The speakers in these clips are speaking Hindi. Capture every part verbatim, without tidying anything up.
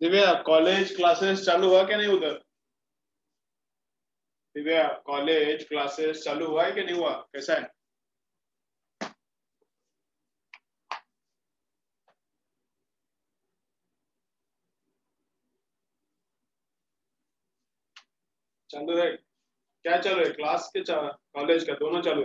दिव्या कॉलेज क्लासेस चालू हुआ क्या नहीं उधर? दिव्या कॉलेज क्लासेस चालू हुआ है कि नहीं हुआ, कैसा है? चालू है? क्या चालू है, क्लास के कॉलेज का दोनों चालू है?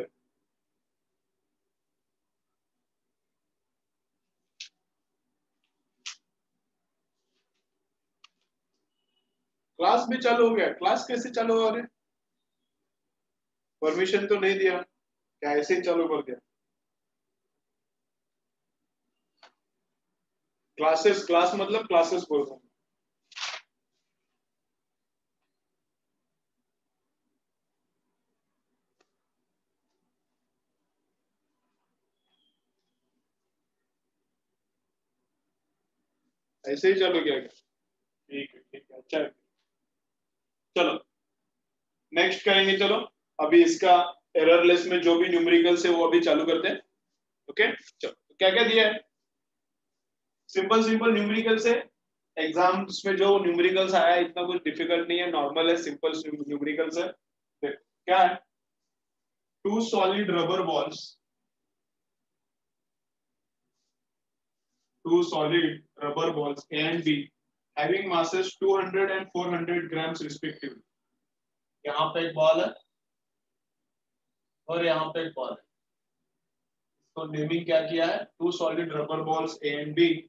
क्लास भी चालू हो गया? क्लास कैसे चालू हो रहे? परमिशन तो नहीं दिया, क्या ऐसे ही चालू कर दिया? क्लासेस, क्लास मतलब क्लासेस बोल रहा हूँ। ऐसे ही चालू किया गया? ठीक है ठीक है, अच्छा है। चलो नेक्स्ट करेंगे, चलो अभी इसका एररलेस में जो भी न्यूमेरिकल्स है वो अभी चालू करते हैं। ओके चलो, क्या क्या दिया है? सिंपल सिंपल न्यूमेरिकल्स है। एग्जाम्स में जो न्यूमेरिकल्स आया है इतना कुछ डिफिकल्ट नहीं है, नॉर्मल है, सिंपल न्यूमेरिकल्स है। देख, क्या है? Two solid rubber balls, two solid rubber balls A and B having masses two hundred and four hundred grams respectively. यहाँ पे एक बॉल है और यहाँ पे एक बॉल है, तो नेमिंग क्या किया है? Two solid rubber balls A and B,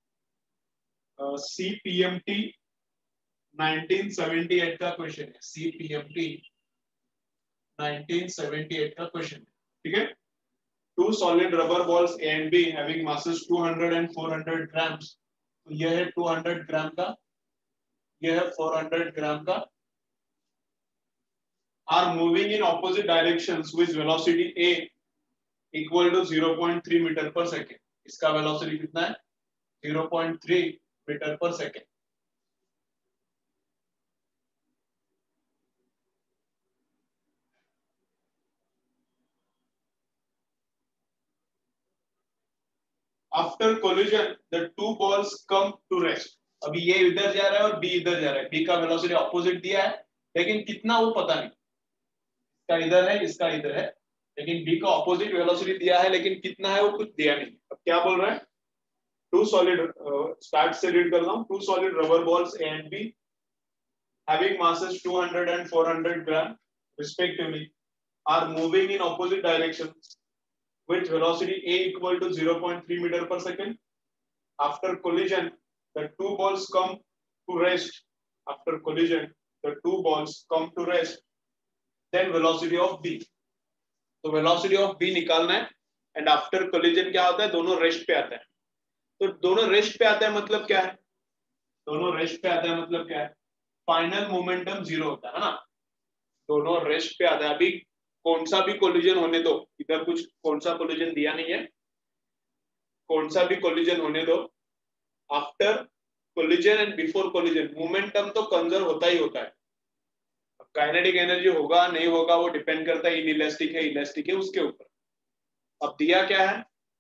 C P M T nineteen seventy eight का क्वेश्चन है। C P M T nineteen seventy eight का क्वेश्चन है, ठीक है। Two solid rubber balls A and B having masses two hundred and four hundred grams, तो यह है टू हंड्रेड ग्राम का, यह है फोर हंड्रेड ग्राम का, are moving in opposite directions with velocity a equal to zero point three meter per second. इसका velocity कितना है? zero point three meter per second. After collision, the two balls come to rest. अभी ये इधर जा रहा है और B इधर जा रहा है, B का velocity opposite दिया है, लेकिन कितना वो पता नहीं। इसका इधर है, इसका इधर है, लेकिन B का opposite velocity दिया है, लेकिन कितना है वो कुछ दिया नहीं। अब क्या बोल रहा है? Two solid, start से read कर रहा हूँ। Two solid rubber balls A and B having masses two hundred and four hundred gram respectively are moving in opposite directions with velocity a equal to zero point three meter per second. After collision, the two balls come to rest. After collision, the two balls come to rest. Then velocity of b. तो velocity of b निकालना है, and after collision क्या होता है? दोनों रेस्ट पे आते हैं। तो दोनों रेस्ट पे आता है मतलब क्या है? दोनों रेस्ट पे आता है मतलब क्या है? फाइनल मोमेंटम जीरो होता है ना, दोनों रेस्ट पे आता है। अभी कौन सा भी कोलिजन होने दो, इधर कुछ कौन सा कोलिजन दिया नहीं है, कौन सा भी कोलिजन होने दो, after collision and before collision momentum तो कंजर्व होता ही होता है। काइनेटिक एनर्जी होगा नहीं होगा वो डिपेंड करता है इनइलास्टिक है इलास्टिक है उसके ऊपर। अब दिया क्या है?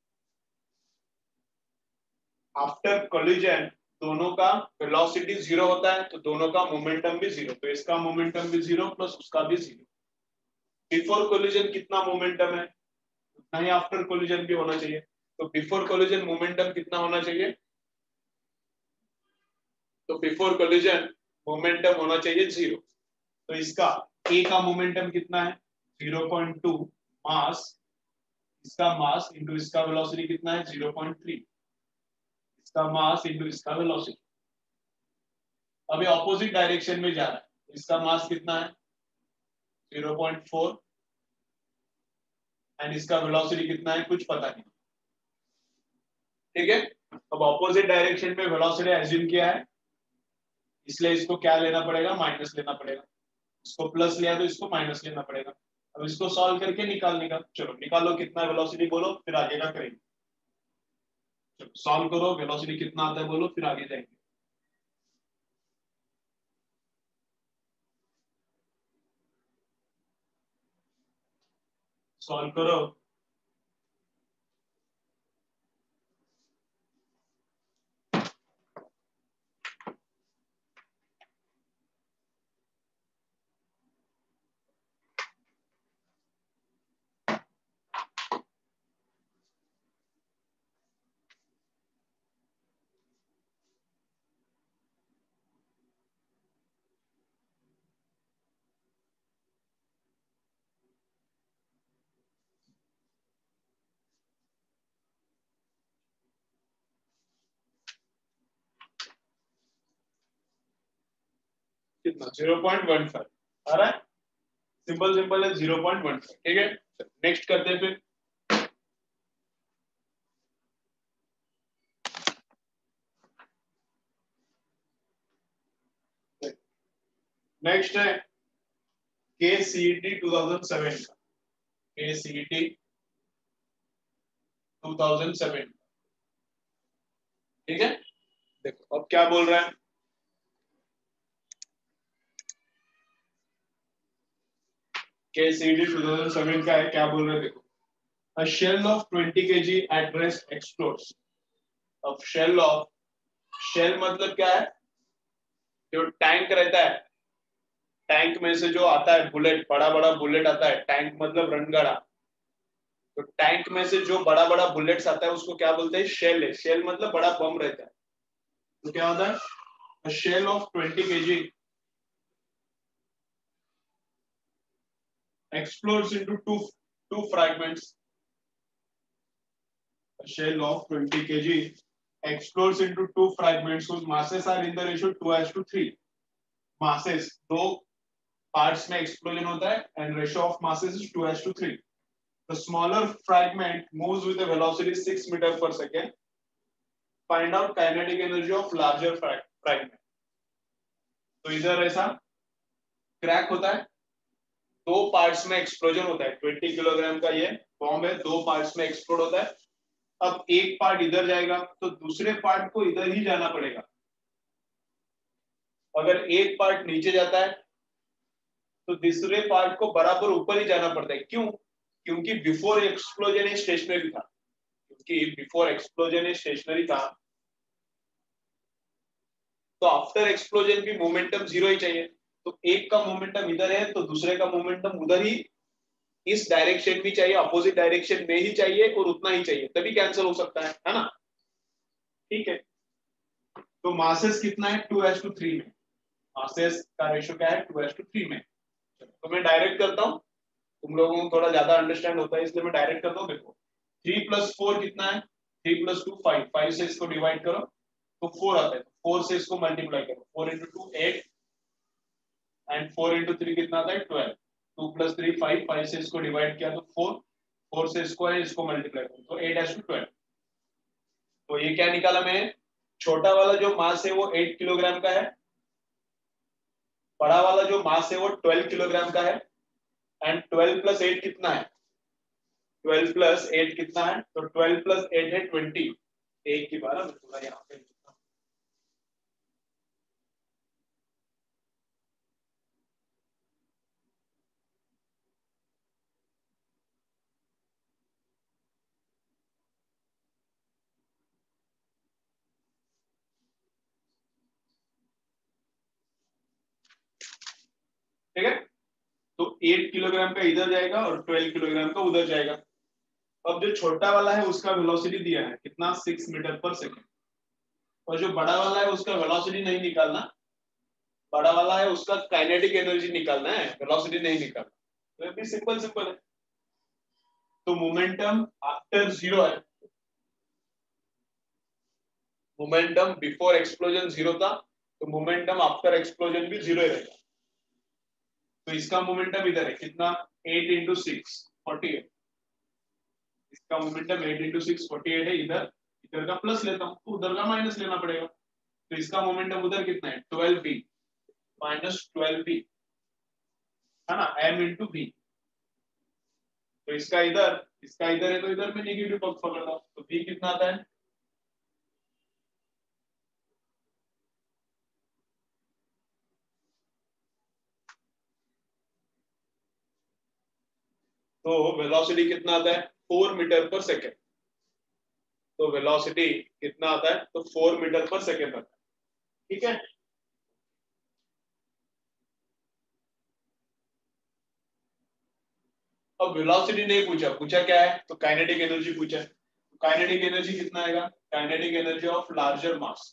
आफ्टर कोलिजन दोनों का वेलोसिटी जीरो होता है, तो दोनों का मोमेंटम भी जीरो, तो इसका मोमेंटम भी जीरो प्लस उसका भी जीरो। बिफोर कोलिजन कितना मोमेंटम है उतना ही आफ्टर कोलिजन भी होना चाहिए, तो बिफोर कोलिजन मोमेंटम कितना होना चाहिए? तो बिफोर कोलिजन मोमेंटम होना चाहिए जीरो, तो इसका ए का मोमेंटम कितना है? ज़ीरो पॉइंट टू मास, इसका मास इनटू इसका वेलोसिटी कितना है? ज़ीरो पॉइंट थ्री, इसका मास इनटू इसका वेलोसिटी। अभी ऑपोजिट डायरेक्शन में जा रहा है, इसका मास कितना है? ज़ीरो पॉइंट फोर एंड इसका वेलोसिटी कितना है? कुछ पता नहीं, ठीक है। अब ऑपोजिट डायरेक्शन में वेलोसिटी एज्यूम किया है, इसलिए इसको क्या लेना पड़ेगा? माइनस लेना पड़ेगा। इसको प्लस लिया तो इसको माइनस लेना पड़ेगा। अब इसको सॉल्व करके निकालने का, चलो निकालो कितना वेलोसिटी बोलो, फिर आगे का करेंगे। चलो सॉल्व करो, वेलोसिटी कितना आता है बोलो, फिर आगे जाएंगे। सॉल्व करो। कितना जीरो पॉइंट वन फाइव आ रहा है, सिंपल सिंपल है जीरो पॉइंट वन फाइव। ठीक है, नेक्स्ट करते हैं फिर। नेक्स्ट है K C T two thousand seven का, K C T two thousand seven. ठीक है, देखो अब क्या बोल रहा है, K C T two thousand seven का है, क्या बोल रहे हैं देखो। A shell of twenty kilograms at rest explodes. अब shell of, shell मतलब क्या है, जो टैंक रहता है, टैंक में से जो आता है बुलेट, बड़ा बड़ा बुलेट आता है, टैंक मतलब रणगाड़ा, तो टैंक में से जो बड़ा बड़ा बुलेट्स आता है उसको क्या बोलते हैं, शेल है। शेल मतलब बड़ा बम रहता है, तो क्या होता है, A shell of twenty kilograms explodes into two two fragments. A shell of twenty kilograms explodes into two fragments whose masses are in the ratio two as to three. Masses दो parts में explosion होता है and ratio of masses is two as to three. The smaller fragment moves with a velocity six meter per second. Find out kinetic energy of larger fragment. तो इधर ऐसा क्रैक होता है, दो पार्ट्स में एक्सप्लोजन होता है, ट्वेंटी किलोग्राम का ये बॉम्ब है, दो पार्ट्स में एक्सप्लोड होता है। अब एक पार्ट इधर जाएगा तो दूसरे पार्ट को इधर ही जाना पड़ेगा। अगर एक पार्ट नीचे जाता है तो दूसरे पार्ट को बराबर ऊपर ही जाना पड़ता है। क्यों? क्योंकि बिफोर एक्सप्लोजन ये स्टेशनरी था, क्योंकि बिफोर एक्सप्लोजन ये स्टेशनरी था, तो आफ्टर एक्सप्लोजन भी मोमेंटम जीरो ही चाहिए। तो एक का मोमेंटम इधर है तो दूसरे का मोमेंटम उधर ही, इस डायरेक्शन भी चाहिए, अपोजिट डायरेक्शन में ही चाहिए और उतना ही चाहिए, तभी कैंसिल हो सकता है, है ना। ठीक है, तो मासेस कितना है, टू एस टू थ्री में, मासेस का रेशियो क्या है, टू एस टू थ्री में। तो मैं डायरेक्ट करता हूँ, तुम लोगों को थोड़ा ज्यादा अंडरस्टैंड होता है इसलिए मैं डायरेक्ट करता हूँ। देखो थ्री प्लस फोर कितना है, three plus two five, five से इसको डिवाइड करो तो फोर आता है, फोर से इसको मल्टीप्लाई करो, four into two eight and four into three कितना आता है, twelve. Two plus three five, five से इसको डिवाइड किया तो फोर, फोर से इसको है इसको मल्टीप्लाई करो तो एट एस टू ट्वेल्व। तो ये क्या निकाला मैंने, छोटा वाला जो मास है वो एट किलोग्राम का है, बड़ा वाला जो मास है वो ट्वेल्व किलोग्राम का है, एंड ट्वेल्व प्लस एट कितना है, ट्वेल्व प्लस एट कितना है, तो ट्वेल्व प्लस एट है ट्वेंटी। एक की बारह, थोड़ा यहाँ पे ठीक है। तो एट किलोग्राम का इधर जाएगा और ट्वेल्व किलोग्राम का उधर जाएगा। अब जो छोटा वाला है उसका वेलोसिटी दिया है कितना, सिक्स मीटर पर सेकेंड, और जो बड़ा वाला है उसका वेलोसिटी नहीं निकालना, बड़ा वाला है उसका काइनेटिक एनर्जी निकालना है, वेलोसिटी नहीं निकालना। तो ये भी सिंपल सिंपल है। तो मोमेंटम आफ्टर जीरो है, मोमेंटम बिफोर एक्सप्लोजन जीरो था, तो मोमेंटम आफ्टर एक्सप्लोजन भी जीरो रहेगा। तो इसका मोमेंटम इधर है कितना, eight into six forty eight, इसका momentum eight into six forty eight है, इधर इधर का प्लस लेता हूँ तो उधर का माइनस लेना पड़ेगा। तो इसका मोमेंटम उधर कितना है, twelve B minus twelve B, है ना, एम इंटू बी। तो इसका इधर, इसका इधर है तो इधर में नेगेटिव पक्ष पकड़ता हूँ, तो बी कितना आता है, तो वेलोसिटी कितना आता है, फोर मीटर पर सेकेंड। तो वेलोसिटी कितना आता है, तो फोर मीटर पर सेकेंड आता है। ठीक है, अब वेलोसिटी नहीं पूछा, पूछा क्या है, तो काइनेटिक एनर्जी पूछा है। काइनेटिक एनर्जी कितना आएगा, kinetic energy of larger mass,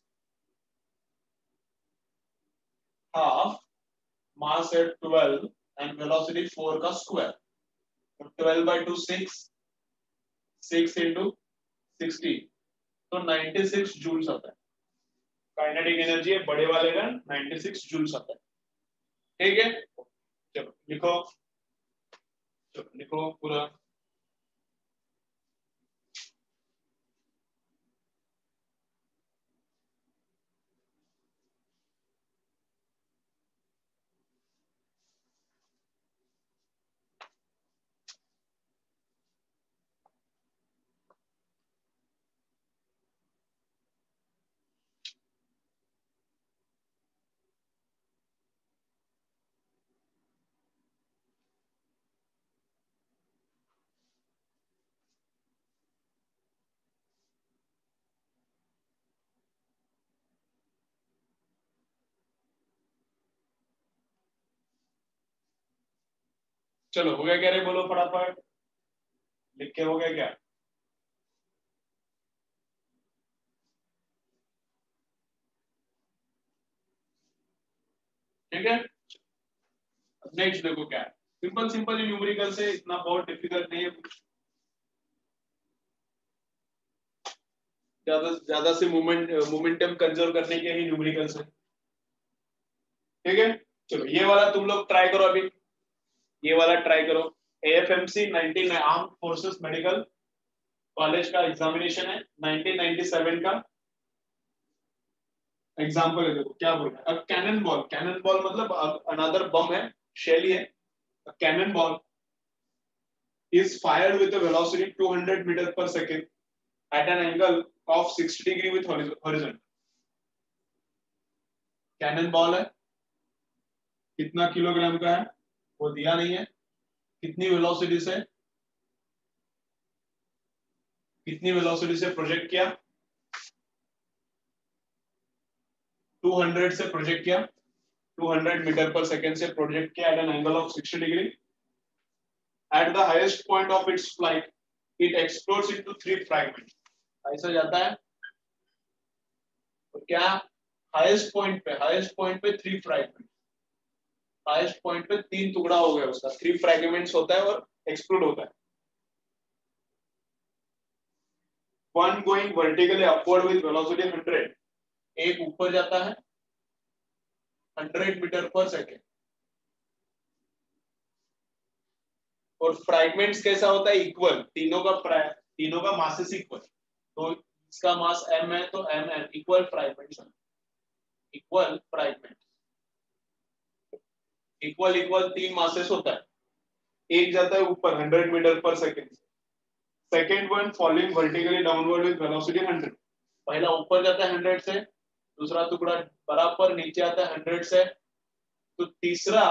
half mass है ट्वेल्व एंड वेलोसिटी फोर का स्क्वायर, तो twelve by two six, six into sixty, तो नाइंटी सिक्स जूल्स आता है। काइनेटिक एनर्जी है बड़े वाले का नाइंटी सिक्स जूल्स आता है। ठीक है, चलो लिखो, चलो लिखो पूरा। चलो हो गया क्या रे, बोलो फटाफट, लिख के हो गया क्या? ठीक है, नेक्स्ट देखो क्या है, सिंपल सिंपल ही न्यूमेरिकल से, इतना बहुत डिफिकल्ट नहीं है कुछ, ज्यादा ज्यादा से मोमेंट मोमेंटम कंजर्व करने के ही न्यूमेरिकल से। ठीक है, चलो ये वाला तुम लोग ट्राई करो अभी, ये वाला ट्राई करो। AFMC nineteen armed forces medical college का एग्जामिनेशन है, नाइनटीन नाइंटी सेवन का एग्जाम्पल है। देखो क्या बोल रहा है, कैनन बॉल, कैनन बॉल मतलब अनदर बम है, शेल ही है। Cannon ball is fired with a velocity two hundred meter per second at an angle of sixty degree with horizon। Cannon ball है, कितना किलोग्राम का है वो दिया नहीं है, कितनी वेलोसिटी से, कितनी वेलोसिटी से प्रोजेक्ट किया, दो सौ से प्रोजेक्ट किया, दो सौ मीटर पर सेकंड से प्रोजेक्ट किया at an angle of sixty degree. At the highest point of its flight it explodes into three fragments. ऐसा जाता है तो क्या, हाईएस्ट पॉइंट पे, हाईएस्ट पॉइंट पे थ्री फ्रैगमेंट, हाईएस्ट पॉइंट पे तीन टुकड़ा हो गया उसका, थ्री फ्रैगमेंट्स होता है और एक्सप्लोड होता है। One going vertically upward with velocity hundred, एक ऊपर जाता है हंड्रेड मीटर पर सेकेंड, और फ्रैगमेंट्स कैसा होता है, इक्वल, तीनों का तीनों का मासेस इक्वल, तो इसका मास m है तो m m equal fragments, equal fragment, equal equal तीन मासेस होता है, एक जाता है ऊपर हंड्रेड मीटर पर second, second one falling vertically downward with velocity hundred, पहला ऊपर जाता है हंड्रेड से, दूसरा टुकड़ा बराबर नीचे आता है हंड्रेड से, तो तीसरा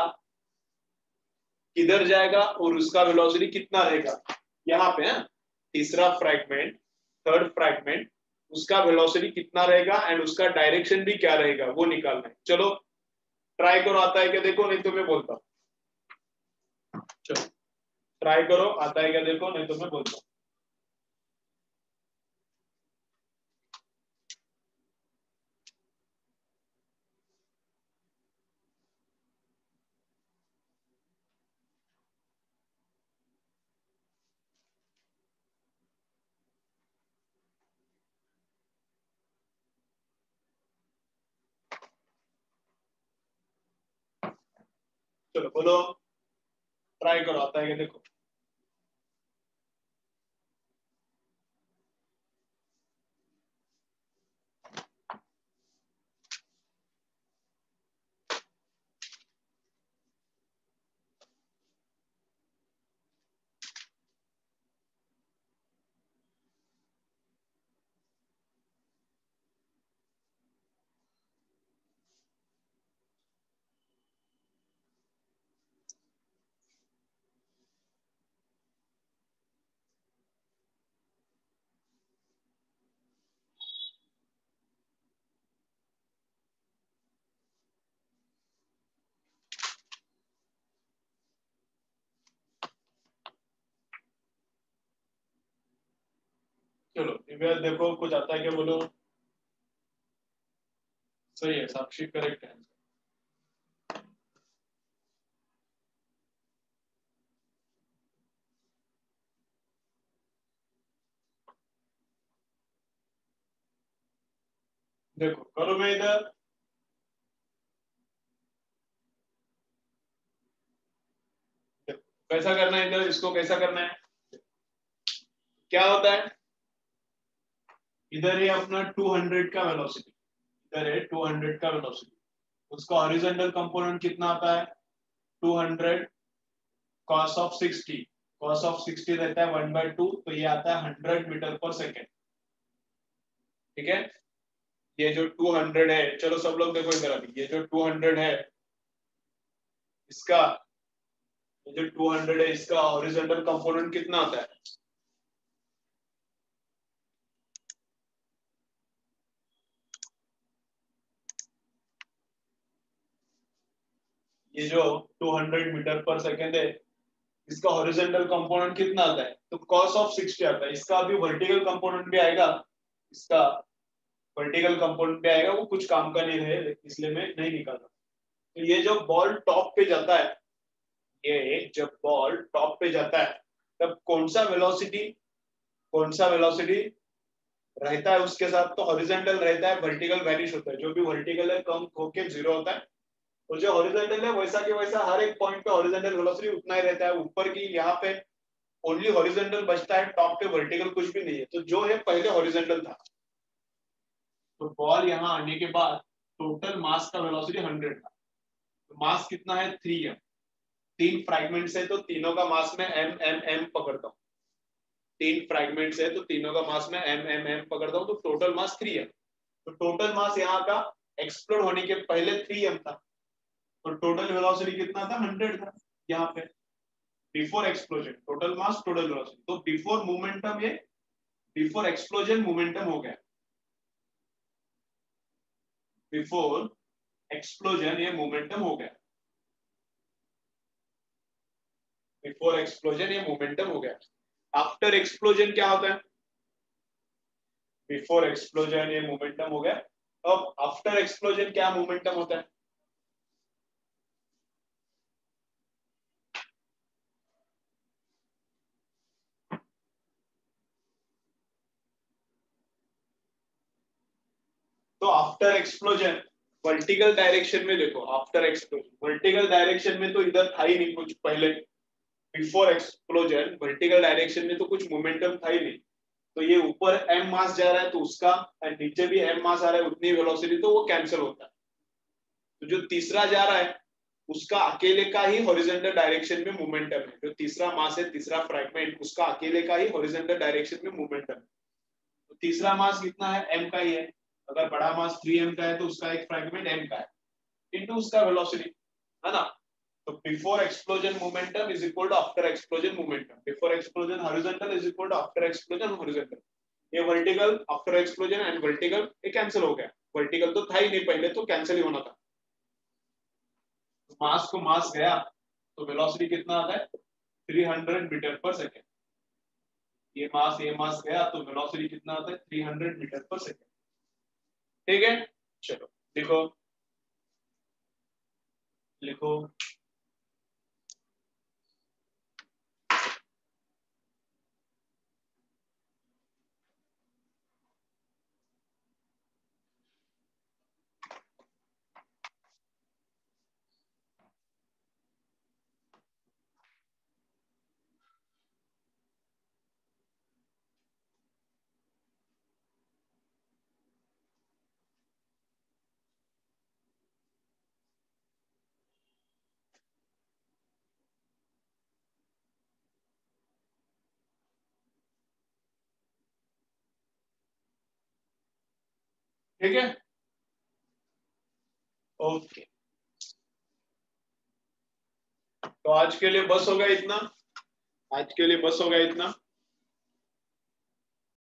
किधर जाएगा और उसका वेलोसिटी कितना रहेगा, यहाँ पे है तीसरा फ्रैगमेंट, थर्ड फ्रैगमेंट, उसका वेलोसिटी कितना रहेगा एंड उसका डायरेक्शन भी क्या रहेगा वो निकालना है। चलो ट्राई करो, आता है क्या देखो, नहीं तो मैं बोलता हूँ। चलो ट्राई करो, आता है क्या देखो, नहीं तो मैं बोलता हूँ। चलो बोलो, ट्राई करो, आता है क्या देखो। चलो दिव्या देखो कुछ आता है क्या, बोलो। सही है, साक्षी करेक्ट है। देखो करो, मैं इधर कैसा करना है इधर, इसको कैसा करना है, क्या होता है, इधर है अपना टू हंड्रेड का वेलोसिटी, इधर है टू हंड्रेड का वेलोसिटी, उसका हॉरिजॉन्टल कंपोनेंट कितना आता है two hundred cos of sixty, cos of sixty रहता है वन बाय टू, तो ये आता है हंड्रेड मीटर पर सेकेंड। ठीक है, ये जो टू हंड्रेड है, चलो सब लोग देखो इधर अभी, ये जो टू हंड्रेड है इसका, ये जो टू हंड्रेड है इसका हॉरिजॉन्टल कंपोनेंट कितना आता है, ये जो टू हंड्रेड मीटर पर सेकेंड है इसका हॉरिजॉन्टल कंपोनेंट कितना आता है, तो cos ऑफ सिक्सटी आता है, इसका अभी वर्टिकल कंपोनेंट भी आएगा, इसका वर्टिकल कंपोनेंट भी आएगा, वो कुछ काम का नहीं है इसलिए मैं नहीं निकाल रहा। तो ये जो बॉल टॉप पे जाता है, ये जब बॉल टॉप पे जाता है तब कौन सा वेलोसिटी, कौन सा वेलोसिटी रहता है उसके साथ, तो हॉरिजॉन्टल रहता है, वर्टिकल वैनिश होता है, जो भी वर्टिकल है कम होके जीरो होता है, और जो हॉरिजॉन्टल है वैसा के वैसा हर एक पॉइंट पे हॉरिजॉन्टल वेलोसिटी उतना ही रहता है, ऊपर की यहाँ पे ओनली हॉरिजॉन्टल बचता है, टॉप पे वर्टिकल कुछ भी नहीं है, तो जो है पहले हॉरिजॉन्टल था, तो बॉल यहाँ आने के बाद टोटल मास का वेलोसिटी हंड्रेड था, तो मास कितना है थ्री एम, तीन फ्रैगमेंट्स है तो तीनों का मास में एम एम एम पकड़ता हूँ, तीन फ्रैगमेंट्स है तो तीनों का मास में एम एम एम पकड़ता हूँ, तो टोटल मास थ्री एम, तो टोटल मास यहाँ का एक्सप्लोड होने के पहले थ्री एम था, तो टोटल वेलोसिटी कितना था हंड्रेड था यहाँ पे, before explosion total mass total velocity, तो बिफोर मोमेंटम ये बिफोर एक्सप्लोजन मोमेंटम हो गया, बिफोर एक्सप्लोजन ये मोमेंटम हो गया, बिफोर एक्सप्लोजन ये मोमेंटम हो गया। आफ्टर एक्सप्लोजन क्या होता है, बिफोर एक्सप्लोजन ये मोमेंटम हो गया, अब आफ्टर एक्सप्लोजन क्या मोमेंटम होता है, तो आफ्टर एक्सप्लोजन वर्टिकल डायरेक्शन में देखो, आफ्टर एक्सप्लोजन वर्टिकल डायरेक्शन में तो इधर था ही नहीं कुछ पहले, बिफोर एक्सप्लोजन वर्टिकल डायरेक्शन में तो कुछ मोमेंटम था ही नहीं, तो ये ऊपर m मास जा रहा है तो उसका, और नीचे भी m मास आ रहा है उतनी वेलोसिटी, तो वो कैंसिल होता है, तो जो तीसरा जा रहा है उसका अकेले का ही हॉरिजॉन्टल डायरेक्शन में मोमेंटम है, जो तीसरा मास है तीसरा फ्रैगमेंट उसका अकेले का ही हॉरिजॉन्टल डायरेक्शन में मोमेंटम है, तो तीसरा मास कितना है m का ही है, अगर बड़ा मास थ्री एम का है तो उसका एक फ्रैगमेंट m का है इनटू उसका वेलोसिटी, है ना, तो before explosion momentum is equal to after explosion momentum, before explosion horizontal is equal to after explosion horizontal, ये vertical after explosion and vertical ये कैंसिल हो गया, वर्टिकल तो था ही नहीं पहले, तो कैंसिल ही होना था, मास को मास गया तो वेलोसिटी कितना आता है थ्री हंड्रेड मीटर पर सेकेंड, ये मास ये मास गया तो वेलोसिटी कितना आता है थ्री हंड्रेड मीटर पर सेकेंड। ठीक है, चलो लिखो लिखो ठीक है, ओके, तो आज के लिए बस होगा इतना, आज के लिए बस होगा इतना।